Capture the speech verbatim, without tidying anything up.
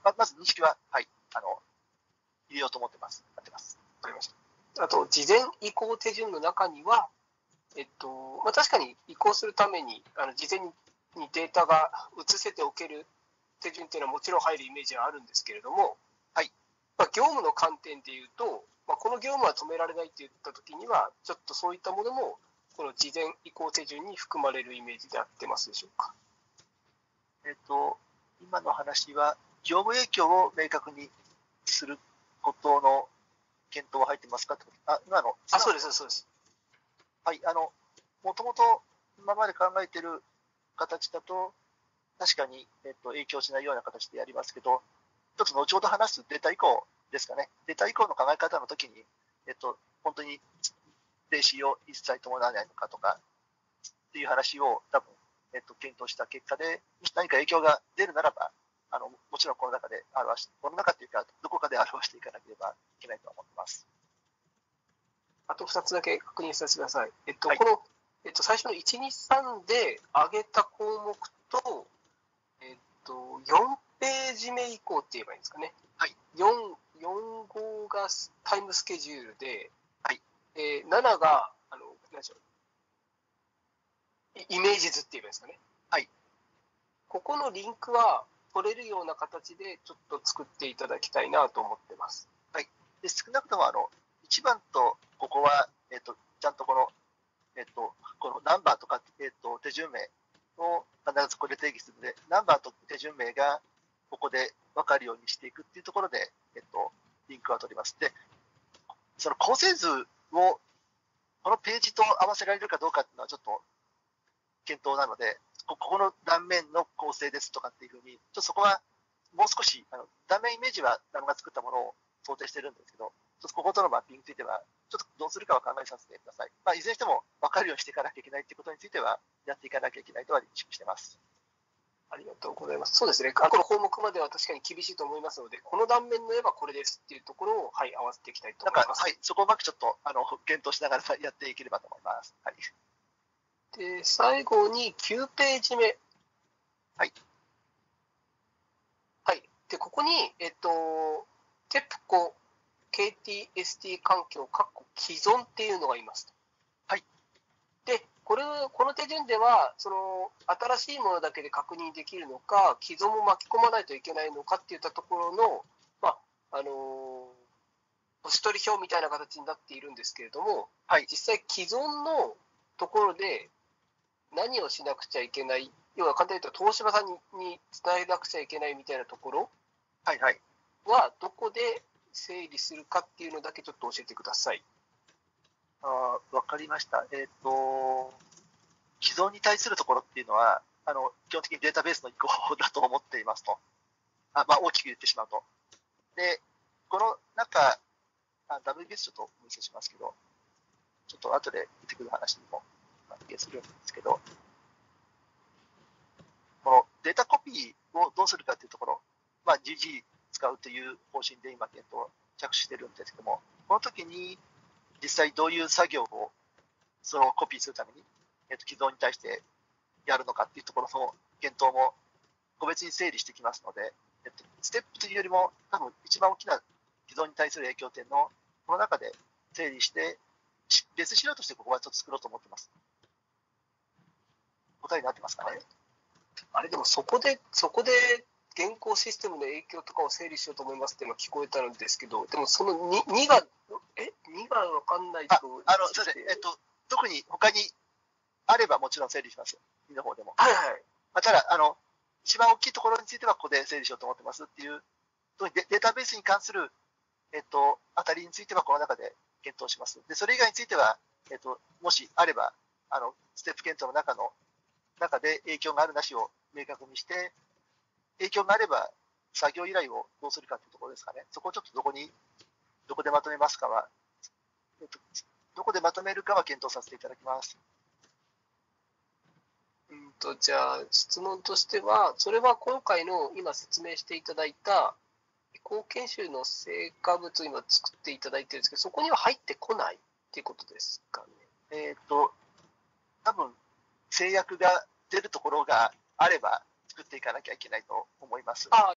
ままず認識は、はい、あの入れようと思ってます。やってます。 わかりました。あと、事前移行手順の中には、えっとまあ、確かに移行するためにあの事前にデータが移せておける手順っていうのはもちろん入るイメージはあるんですけれども、 はい、 まあ、業務の観点でいうと、まあ、この業務は止められないって言ったときには、ちょっとそういったものもこの事前移行手順に含まれるイメージで合ってますでしょうか。 えっと、今の話は、業務影響を明確にすることの検討は入ってますかってこと。あ、今の。 あ、そうです、そうです。 はい、あの、もともと今まで考えている形だと、確かに、えっと、影響しないような形でやりますけど、一つ後ほど話すデータ移行ですかね。データ移行の考え方の時に、えっと、本当に停止を一切伴わないのかとかっていう話を多分、えっと、検討した結果で、何か影響が出るならば、あのもちろんこの中で表し、この中っていうか、どこかで表していかなければいけないと思ってます。 あとふたつだけ確認させてください。えっと、 はい、 この、えっと、最初のいち、に、さんで挙げた項目と、えっと、よんページ目以降って言えばいいんですかね。 はい、 よん、よん号がタイムスケジュールで、 はい、 えー、ななが、あの、何でしょう、イメージ図って言えばいいんですかね。 はい。 ここのリンクは取れるような形でちょっと作っていただきたいなと思ってます。 はい。で、少なくともあのいちばんとここは、えっと、ちゃんとこの、えっと、このナンバーとか、えっと、手順名を必ずこれで定義するので、ナンバーと手順名がここで分かるようにしていくっていうところで、えっと、リンクは取ります。で、その構成図をこのページと合わせられるかどうかっていうのはちょっと検討なので、ここの断面の構成ですとかっていうふうに、ちょっとそこはもう少し、あの断面イメージは誰が作ったものを想定してるんですけど、ちょっとこことのマッピングについては、ちょっとどうするかは考えさせてください。まあ、いずれにしても分かるようにしていかなきゃいけないということについては、やっていかなきゃいけないとは認識しています。 ありがとうございます。そうですね。過去の項目までは確かに厳しいと思いますので、この断面の絵はこれですっていうところを、はい、合わせていきたいと思います。 はい、そこをうまくちょっとあの検討しながらやっていければと思います。はい、 で、最後にきゅうページ目。 はい。 はい。で、ここに、えっと、テプコ ケーティーエスティー 環境、括弧既存っていうのがいます。 はい。 で、これ、この手順では、その、新しいものだけで確認できるのか、既存も巻き込まないといけないのかっていったところの、まあ、あの、星取り表みたいな形になっているんですけれども、 はい、 実際既存のところで何をしなくちゃいけない、要は簡単に言うと東芝さんに伝えなくちゃいけないみたいなところはい、はい。 はどこで整理するかっていうのだけちょっと教えてください。 あ、わかりました。えっ、ー、と、既存に対するところっていうのは、あの基本的にデータベースの移行だと思っていますと。あまあ、大きく言ってしまうと。で、この中、あ ダブリュービーエス ちょっとお見せしますけど、ちょっと後で出てくる話にも関係するんですけど、このデータコピーをどうするかというところ、まあ、ジージー 使うという方針で今、検討着手してるんですけども、この時に実際どういう作業をそのコピーするために、えっと、既存に対してやるのかっていうところの検討も個別に整理してきますので、えっと、ステップというよりも、多分一番大きな既存に対する影響点のこの中で整理して、別資料としてここはちょっと作ろうと思ってます。答えになってますかね。 あれでもそこで、そこで現行システムの影響とかを整理しようと思いますって今聞こえたんですけど、でもその 2, 2が、え ?に が分かんないと。 あ、あの、すいません。えっと、特に他にあればもちろん整理します。にの方でも。 はいはい。 まあ、ただ、あの、一番大きいところについてはここで整理しようと思ってますっていう、デデータベースに関する、えっと、あたりについてはこの中で検討します。で、それ以外については、えっと、もしあれば、あの、ステップ検討の中の、中で影響があるなしを明確にして、影響があれば作業依頼をどうするかというところですかね。そこをちょっとどこに、どこでまとめますかは、えっと、どこでまとめるかは検討させていただきます。 うんと、じゃあ、質問としては、それは今回の今説明していただいた移行研修の成果物を今作っていただいてるんですけど、そこには入ってこないっていうことですかね。 えっと、多分、制約が出るところがあれば作っていかなきゃいけないと思います。 あ